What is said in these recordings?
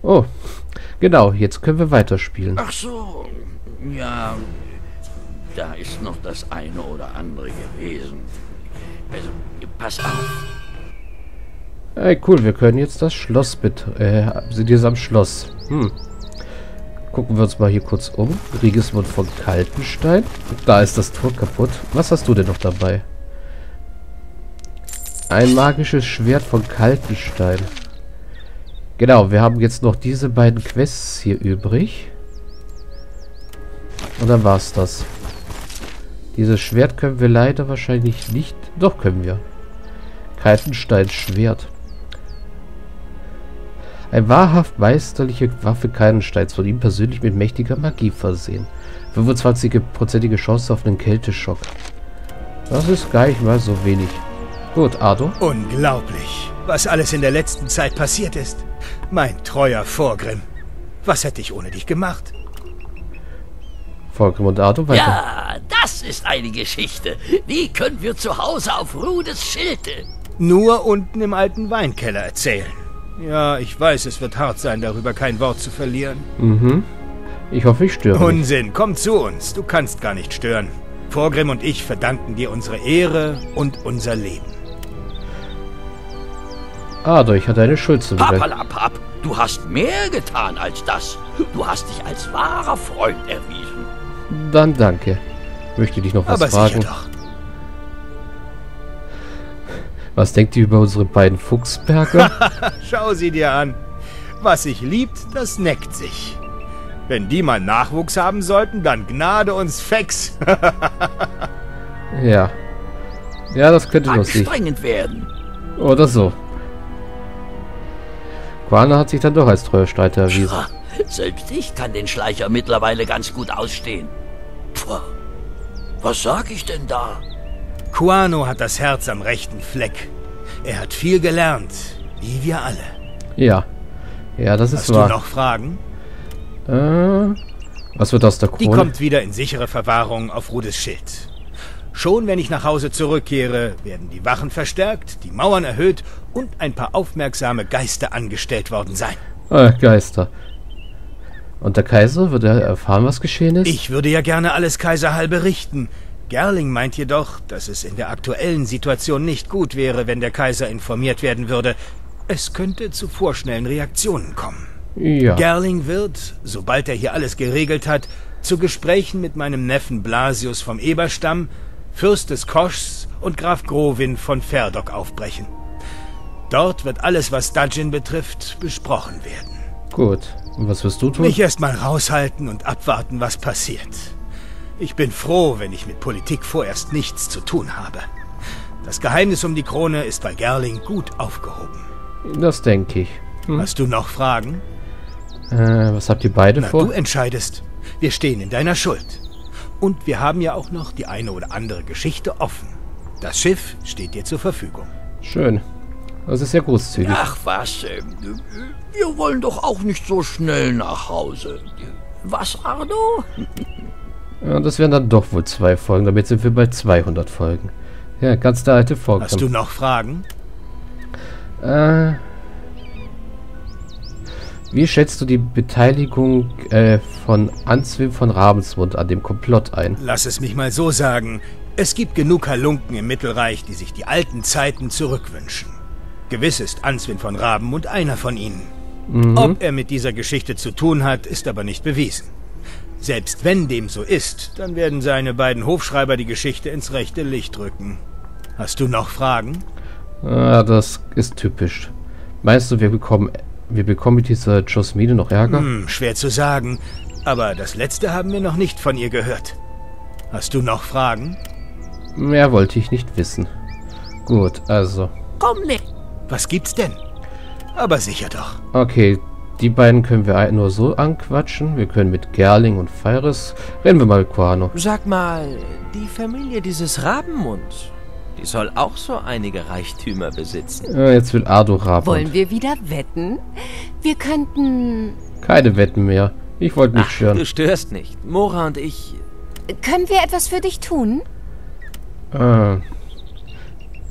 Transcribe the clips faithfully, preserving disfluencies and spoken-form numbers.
Oh, genau, jetzt können wir weiterspielen. Ach so, ja, da ist noch das eine oder andere gewesen. Also, pass auf. Hey, cool, wir können jetzt das Schloss bet... Äh, sind jetzt am Schloss. Hm. Gucken wir uns mal hier kurz um. Rigismund von Kaltenstein. Da ist das Tor kaputt. Was hast du denn noch dabei? Ein magisches Schwert von Kaltenstein. Genau, wir haben jetzt noch diese beiden Quests hier übrig. Und dann war's das. Dieses Schwert können wir leider wahrscheinlich nicht... Doch, können wir. Kaltensteins Schwert. Eine wahrhaft meisterliche Waffe Kaltensteins, von ihm persönlich mit mächtiger Magie versehen. fünfundzwanzig-prozentige Chance auf einen Kälteschock. Das ist gar nicht mal so wenig. Gut, Ardo. Unglaublich, was alles in der letzten Zeit passiert ist. Mein treuer Vorgrim. Was hätte ich ohne dich gemacht? Vorgrim und Ardo weiter. Ja, das ist eine Geschichte. Die können wir zu Hause auf Rudes Schilde. Nur unten im alten Weinkeller erzählen. Ja, ich weiß, es wird hart sein, darüber kein Wort zu verlieren. Mhm. Ich hoffe, ich störe nicht. Unsinn, komm zu uns. Du kannst gar nicht stören. Vorgrim und ich verdanken dir unsere Ehre und unser Leben. Ardo, ich hatte eine Schuld zu bedenken. Papalapap, du hast mehr getan als das. Du hast dich als wahrer Freund erwiesen. Dann danke. Möchte dich noch was Aber fragen? sicher doch. Was denkt ihr über unsere beiden Fuchsberge? Schau sie dir an. Was sich liebt, das neckt sich. Wenn die mal Nachwuchs haben sollten, dann gnade uns Fex. Ja. Ja, das könnte lustig Anstrengend werden. oder so. Quana hat sich dann doch als treuer Streiter erwiesen. Tja, selbst ich kann den Schleicher mittlerweile ganz gut ausstehen. Puh, was sag ich denn da? Quano hat das Herz am rechten Fleck. Er hat viel gelernt, wie wir alle. Ja. Ja, das ist Hast wahr. du noch Fragen? Äh, was wird aus der Krone? Die kommt wieder in sichere Verwahrung auf Rudes Schild. Schon wenn ich nach Hause zurückkehre, werden die Wachen verstärkt, die Mauern erhöht und ein paar aufmerksame Geister angestellt worden sein. Äh, Geister. Und der Kaiser, wird er erfahren, was geschehen ist? Ich würde ja gerne alles Kaiserhall berichten. Gerling meint jedoch, dass es in der aktuellen Situation nicht gut wäre, wenn der Kaiser informiert werden würde. Es könnte zu vorschnellen Reaktionen kommen. Ja. Gerling wird, sobald er hier alles geregelt hat, zu Gesprächen mit meinem Neffen Blasius vom Eberstamm, Fürst des Koschs und Graf Grovin von Ferdok aufbrechen. Dort wird alles, was Dudgeon betrifft, besprochen werden. Gut. Und was wirst du tun? Mich erstmal raushalten und abwarten, was passiert. Ich bin froh, wenn ich mit Politik vorerst nichts zu tun habe. Das Geheimnis um die Krone ist bei Gerling gut aufgehoben. Das denke ich. Hm. Hast du noch Fragen? Äh, was habt ihr beide Na, vor? du entscheidest. Wir stehen in deiner Schuld. Und wir haben ja auch noch die eine oder andere Geschichte offen. Das Schiff steht dir zur Verfügung. Schön. Das ist ja großzügig. Ach was, äh, wir wollen doch auch nicht so schnell nach Hause. Was, Ardo? Ja, das wären dann doch wohl zwei Folgen. Damit sind wir bei zweihundert Folgen. Ja, ganz der alte Folge. Hast du noch Fragen? Äh, wie schätzt du die Beteiligung äh, von Answin von Ravensmund an dem Komplott ein? Lass es mich mal so sagen. Es gibt genug Halunken im Mittelreich, die sich die alten Zeiten zurückwünschen. Gewiss ist Answin von Ravensmund einer von ihnen. Mhm. Ob er mit dieser Geschichte zu tun hat, ist aber nicht bewiesen. Selbst wenn dem so ist, dann werden seine beiden Hofschreiber die Geschichte ins rechte Licht rücken. Hast du noch Fragen? Ah, das ist typisch. Meinst du, wir bekommen, wir bekommen mit dieser Josmine noch Ärger? Hm, schwer zu sagen. Aber das letzte haben wir noch nicht von ihr gehört. Hast du noch Fragen? Mehr wollte ich nicht wissen. Gut, also. Komm nicht. Was gibt's denn? Aber sicher doch. Okay, die beiden können wir ein- nur so anquatschen. Wir können mit Gerling und Feiris. Reden wir mal mit Quano. Sag mal, die Familie dieses Rabenmund, die soll auch so einige Reichtümer besitzen. Ja, jetzt will Ardo Raben. Wollen wir wieder wetten? Wir könnten... Keine Wetten mehr. Ich wollte nicht Ach, stören. du störst nicht. Mora und ich... Können wir etwas für dich tun? Ah.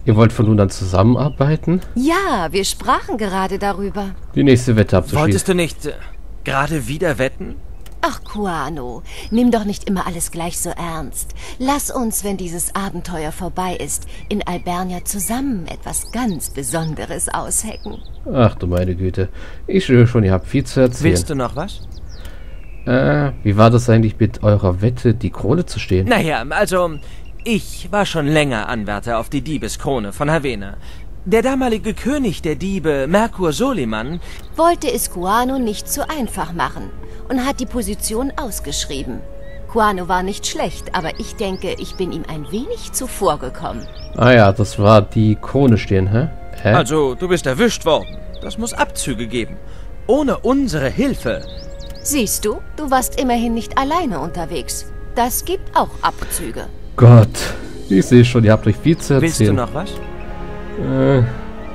Ihr wollt von nun an zusammenarbeiten? Ja, wir sprachen gerade darüber. Die nächste Wette abzuschließen. Wolltest du nicht äh, gerade wieder wetten? Ach, Kuano, nimm doch nicht immer alles gleich so ernst. Lass uns, wenn dieses Abenteuer vorbei ist, in Albernia zusammen etwas ganz Besonderes aushecken. Ach du meine Güte. Ich höre schon, ihr habt viel zu erzählen. Willst du noch was? Äh, wie war das eigentlich mit eurer Wette, die Krone zu stehlen? Naja, also, ich war schon länger Anwärter auf die Diebeskrone von Havena. Der damalige König der Diebe, Merkur Soliman, Wollte es Kuano nicht zu einfach machen und hat die Position ausgeschrieben. Kuano war nicht schlecht, aber ich denke, ich bin ihm ein wenig zuvorgekommen. Ah ja, das war die Krone stehen, hä? Hä? Also, du bist erwischt worden. Das muss Abzüge geben. Ohne unsere Hilfe. Siehst du, du warst immerhin nicht alleine unterwegs. Das gibt auch Abzüge. Gott, ich sehe schon, ihr habt euch viel zu erzählen. Willst du noch was? Äh,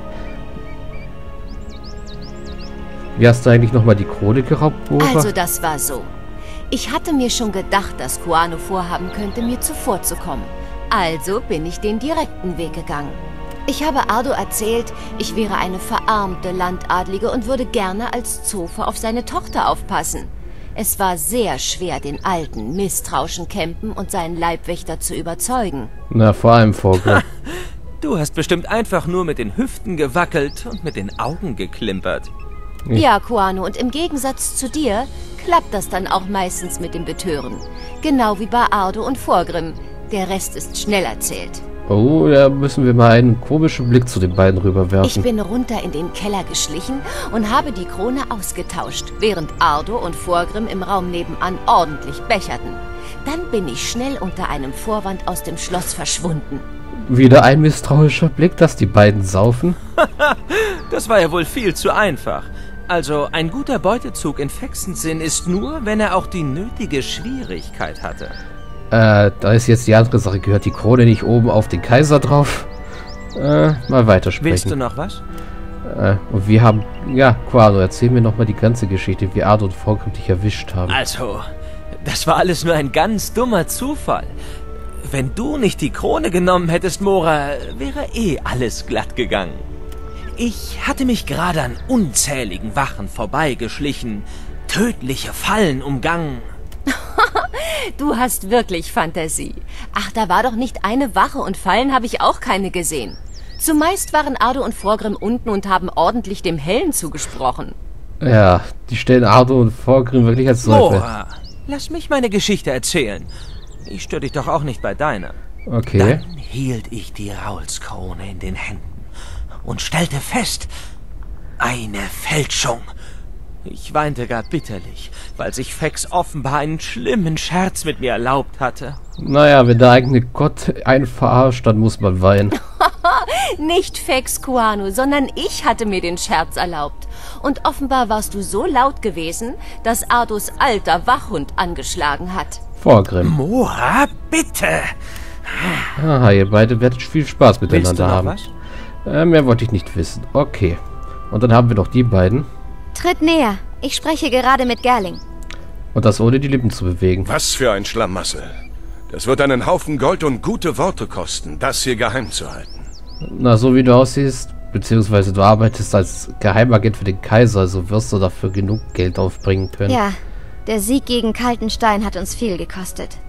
wie hast du eigentlich nochmal die Krone geraubt, Bora? Also das war so. Ich hatte mir schon gedacht, dass Kuano vorhaben könnte, mir zuvorzukommen. Also bin ich den direkten Weg gegangen. Ich habe Ardo erzählt, ich wäre eine verarmte Landadlige und würde gerne als Zofe auf seine Tochter aufpassen. Es war sehr schwer, den alten, misstrauischen Kempen und seinen Leibwächter zu überzeugen. Na, vor allem Vogel. Du hast bestimmt einfach nur mit den Hüften gewackelt und mit den Augen geklimpert. Ja, Kuano, und im Gegensatz zu dir klappt das dann auch meistens mit dem Betören. Genau wie bei Ardo und Vorgrim. Der Rest ist schnell erzählt. Oh, da müssen wir mal einen komischen Blick zu den beiden rüberwerfen. Ich bin runter in den Keller geschlichen und habe die Krone ausgetauscht, während Ardo und Vorgrim im Raum nebenan ordentlich becherten. Dann bin ich schnell unter einem Vorwand aus dem Schloss verschwunden. Wieder ein misstrauischer Blick, dass die beiden saufen? Das war ja wohl viel zu einfach. Also, ein guter Beutezug in Fexens Sinn ist nur, wenn er auch die nötige Schwierigkeit hatte. Äh, da ist jetzt die andere Sache. Gehört die Krone nicht oben auf den Kaiser drauf? Äh, mal weitersprechen. Willst du noch was? Äh, und wir haben... Ja, Kuano, erzähl mir nochmal die ganze Geschichte, wie Ardo und Vorgrim dich erwischt haben. Also, das war alles nur ein ganz dummer Zufall. Wenn du nicht die Krone genommen hättest, Mora, wäre eh alles glatt gegangen. Ich hatte mich gerade an unzähligen Wachen vorbeigeschlichen, tödliche Fallen umgangen. Du hast wirklich Fantasie. Ach, da war doch nicht eine Wache und Fallen habe ich auch keine gesehen. Zumeist waren Ardo und Vorgrim unten und haben ordentlich dem Hellen zugesprochen. Ja, die stellen Ardo und Vorgrim wirklich als Säufer. Mora, lass mich meine Geschichte erzählen. Ich störe dich doch auch nicht bei deiner. Okay. Dann hielt ich die Raulskrone in den Händen und stellte fest, eine Fälschung. Ich weinte gar bitterlich, weil sich Fex offenbar einen schlimmen Scherz mit mir erlaubt hatte. Naja, wenn der eigene Gott einen verarscht, dann muss man weinen. Nicht Fex, Kuano, sondern ich hatte mir den Scherz erlaubt. Und offenbar warst du so laut gewesen, dass Ardos alter Wachhund angeschlagen hat. Vorgrim. Mora, bitte! Aha, ihr beide werdet viel Spaß Willst du miteinander noch haben. was? Äh, mehr wollte ich nicht wissen. Okay. Und dann haben wir noch die beiden. Tritt näher. Ich spreche gerade mit Gerling. Und das ohne die Lippen zu bewegen. Was für ein Schlamassel. Das wird einen Haufen Gold und gute Worte kosten, das hier geheim zu halten. Na, so wie du aussiehst, beziehungsweise du arbeitest als Geheimagent für den Kaiser, also wirst du dafür genug Geld aufbringen können. Ja, der Sieg gegen Kaltenstein hat uns viel gekostet.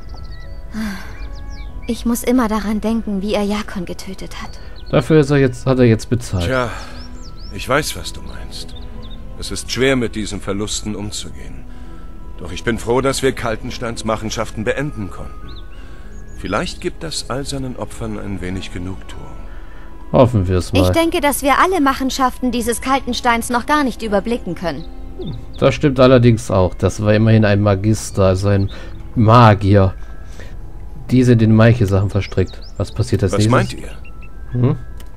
Ich muss immer daran denken, wie er Jakon getötet hat. Dafür ist er jetzt, hat er jetzt bezahlt. Tja, ich weiß, was du meinst. Es ist schwer, mit diesen Verlusten umzugehen. Doch ich bin froh, dass wir Kaltensteins Machenschaften beenden konnten. Vielleicht gibt das all seinen Opfern ein wenig Genugtuung. Hoffen wir es mal. Ich denke, dass wir alle Machenschaften dieses Kaltensteins noch gar nicht überblicken können. Das stimmt allerdings auch. Das war immerhin ein Magister, also ein Magier. Die sind in manche Sachen verstrickt. Was passiert als Was nächstes? meint ihr? Hm?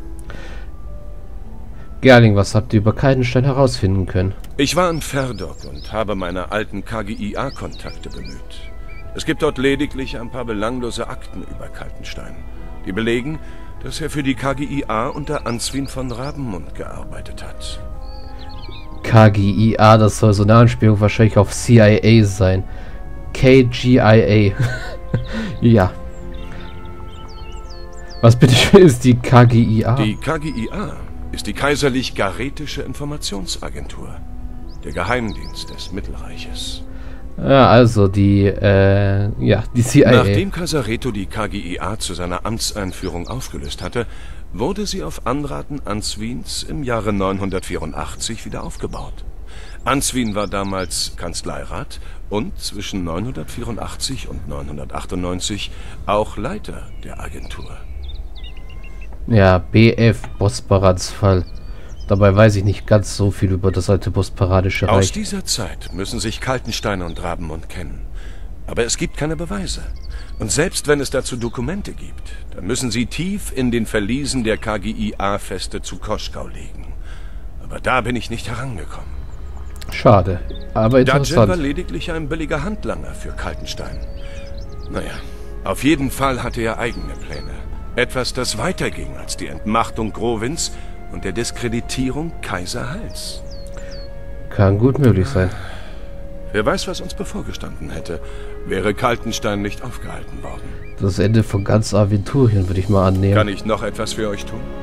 Gerling, was habt ihr über Kaltenstein herausfinden können? Ich war in Ferdok und habe meine alten K G I A-Kontakte bemüht. Es gibt dort lediglich ein paar belanglose Akten über Kaltenstein, die belegen, dass er für die K G I A unter Answin von Rabenmund gearbeitet hat. K G I A, das soll so eine Anspielung wahrscheinlich auf C I A sein. K G I A. Ja. Was bitte schön ist die K G I A? Die K G I A ist die Kaiserlich-Garetische Informationsagentur. Der Geheimdienst des Mittelreiches. Ja, also die, äh, ja, die C I A. Nachdem Casareto die K G I A zu seiner Amtseinführung aufgelöst hatte, wurde sie auf Anraten Answins im Jahre neunhundertvierundachtzig wieder aufgebaut. Answin war damals Kanzleirat und zwischen neunhundertvierundachtzig und neunhundertachtundneunzig auch Leiter der Agentur. Ja, B F, Bosporans Fall. Dabei weiß ich nicht ganz so viel über das alte Bosporanische Reich. Aus dieser Zeit müssen sich Kaltenstein und Rabemund kennen. Aber es gibt keine Beweise. Und selbst wenn es dazu Dokumente gibt, dann müssen sie tief in den Verliesen der K G I A-Feste zu Koschgau liegen. Aber da bin ich nicht herangekommen. Schade, aber interessant. Dajin war lediglich ein billiger Handlanger für Kaltenstein. Naja, auf jeden Fall hatte er eigene Pläne. Etwas, das weiterging als die Entmachtung Grovins und der Diskreditierung Kaiser Hals. Kann gut möglich sein. Wer weiß, was uns bevorgestanden hätte, wäre Kaltenstein nicht aufgehalten worden. Das Ende von ganz Aventurien würde ich mal annehmen. Kann ich noch etwas für euch tun?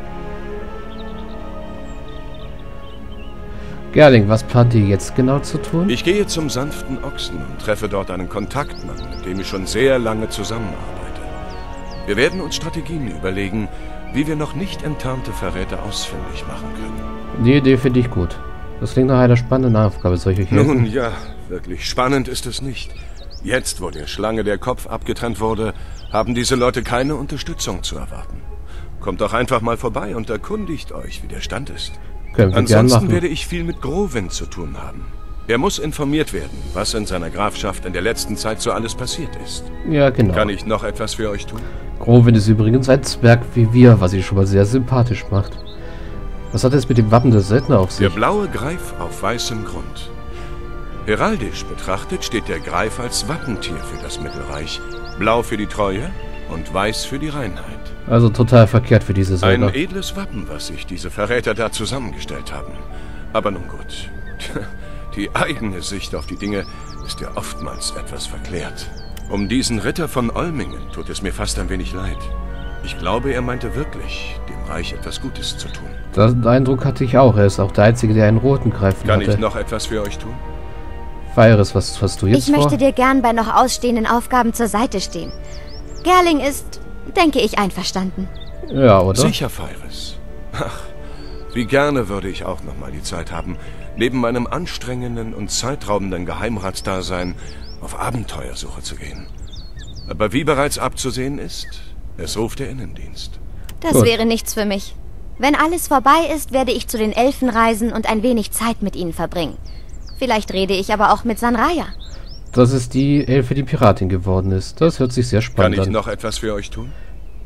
Gerling, was plant ihr jetzt genau zu tun? Ich gehe zum sanften Ochsen und treffe dort einen Kontaktmann, mit dem ich schon sehr lange zusammenarbeite. Wir werden uns Strategien überlegen, wie wir noch nicht enttarnte Verräter ausfindig machen können. Die Idee finde ich gut. Das klingt nach einer spannenden Aufgabe, solche hier. Nun ja, wirklich spannend ist es nicht. Jetzt, wo der Schlange der Kopf abgetrennt wurde, haben diese Leute keine Unterstützung zu erwarten. Kommt doch einfach mal vorbei und erkundigt euch, wie der Stand ist. Können wir gern Ansonsten machen. werde ich viel mit Grovin zu tun haben. Er muss informiert werden, was in seiner Grafschaft in der letzten Zeit so alles passiert ist. Ja, genau. Kann ich noch etwas für euch tun? Grovin ist übrigens ein Zwerg wie wir, was ihn schon mal sehr sympathisch macht. Was hat es mit dem Wappen der Söldner auf sich? Der blaue Greif auf weißem Grund. Heraldisch betrachtet steht der Greif als Wappentier für das Mittelreich. Blau für die Treue und weiß für die Reinheit. Also total verkehrt für diese Söldner. Ein edles Wappen, was sich diese Verräter da zusammengestellt haben. Aber nun gut. Die eigene Sicht auf die Dinge ist ja oftmals etwas verklärt. Um diesen Ritter von Olmingen tut es mir fast ein wenig leid. Ich glaube, er meinte wirklich, dem Reich etwas Gutes zu tun. Den Eindruck hatte ich auch. Er ist auch der Einzige, der einen roten Greifen Kann hatte. ich noch etwas für euch tun? Feiris, was hast du jetzt Ich vor? möchte dir gern bei noch ausstehenden Aufgaben zur Seite stehen. Gerling ist, denke ich, einverstanden. Ja, oder? Sicher, Feiris. Ach, wie gerne würde ich auch noch mal die Zeit haben, neben meinem anstrengenden und zeitraubenden Geheimratsdasein auf Abenteuersuche zu gehen. Aber wie bereits abzusehen ist, es ruft der Innendienst. Das Gut. wäre nichts für mich. Wenn alles vorbei ist, werde ich zu den Elfen reisen und ein wenig Zeit mit ihnen verbringen. Vielleicht rede ich aber auch mit Sanraya. Das ist die Elfe, die Piratin geworden ist. Das hört sich sehr Kann spannend ich an. noch etwas für euch tun?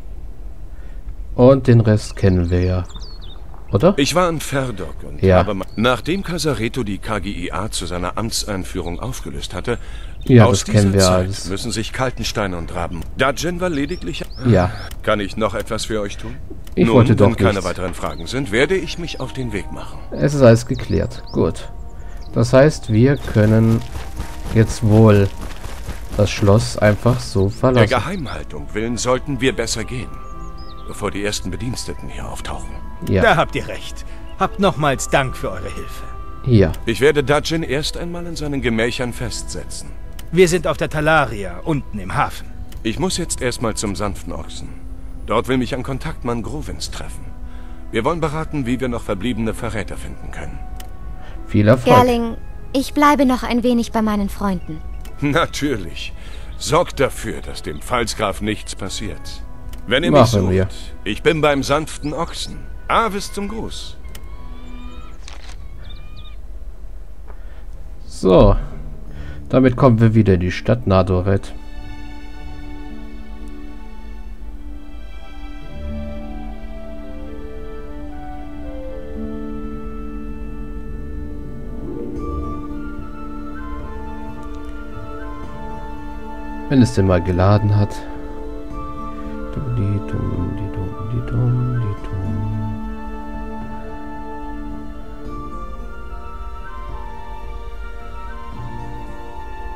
Und den Rest kennen wir ja. Oder? Ich war in Ferdok und Ja. habe... Nachdem Casareto die K G I A zu seiner Amtseinführung aufgelöst hatte, Ja, aus das kennen dieser wir Zeit alles. müssen sich Kaltenstein und Raben... Dajin war lediglich... Ja. Kann ich noch etwas für euch tun? Ich Nun, wollte doch wenn keine nichts. weiteren Fragen sind, werde ich mich auf den Weg machen. Es ist alles geklärt. Gut. Das heißt, wir können jetzt wohl das Schloss einfach so Der verlassen. Geheimhaltung willen sollten wir besser gehen, bevor die ersten Bediensteten hier auftauchen. Ja. Da habt ihr recht. Habt nochmals Dank für eure Hilfe. Hier. Ich werde Dajin erst einmal in seinen Gemächern festsetzen. Wir sind auf der Talaria, unten im Hafen. Ich muss jetzt erstmal zum sanften Ochsen. Dort will mich ein Kontaktmann Grovins treffen. Wir wollen beraten, wie wir noch verbliebene Verräter finden können. Viel Erfolg. Gerling, ich bleibe noch ein wenig bei meinen Freunden. Natürlich. Sorgt dafür, dass dem Pfalzgraf nichts passiert. Wenn ihr mich Machen sucht, wir. ich bin beim sanften Ochsen. Avis zum Gruß. So. Damit kommen wir wieder in die Stadt Nadoret. Wenn es denn mal geladen hat.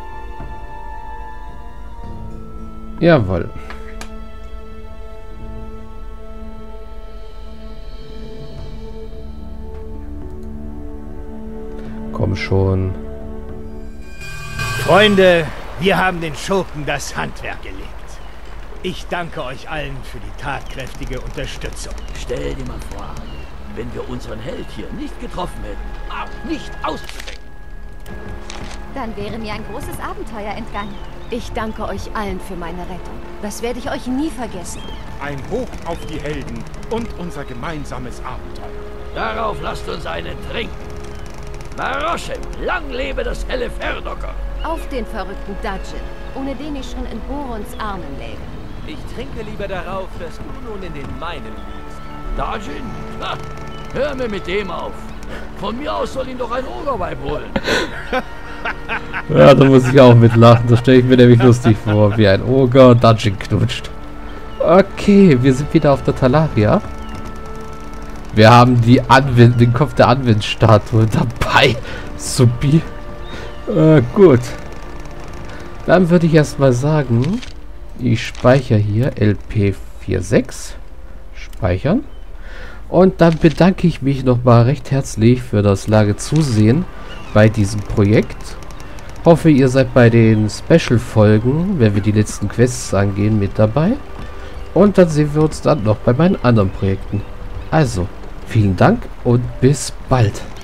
Jawohl. Komm schon. Freunde, wir haben den Schurken das Handwerk gelegt. Ich danke euch allen für die tatkräftige Unterstützung. Stell dir mal vor, wenn wir unseren Held hier nicht getroffen hätten, auch nicht auszudenken. Dann wäre mir ein großes Abenteuer entgangen. Ich danke euch allen für meine Rettung. Das werde ich euch nie vergessen. Ein Hoch auf die Helden und unser gemeinsames Abenteuer. Darauf lasst uns einen trinken. Maroshem, lang lebe das helle Ferdocker. Auf den verrückten Dajin, ohne den ich schon in Borons Armen läge. Ich trinke lieber darauf, dass du nun in den meinen liegst. Dajin? Ha, hör mir mit dem auf. Von mir aus soll ihn doch ein Ogerweib holen. Ja, da muss ich auch mitlachen. Das stelle ich mir nämlich lustig vor, wie ein Oger Dajin knutscht. Okay, wir sind wieder auf der Talaria. Wir haben die Anwind, den Kopf der Anwindstatue dabei. Supi. Äh, gut. Dann würde ich erstmal sagen, ich speichere hier L P sechsundvierzig. Speichern. Und dann bedanke ich mich nochmal recht herzlich für das lange Zusehen bei diesem Projekt. Hoffe, ihr seid bei den Special-Folgen, wenn wir die letzten Quests angehen, mit dabei. Und dann sehen wir uns dann noch bei meinen anderen Projekten. Also, vielen Dank und bis bald.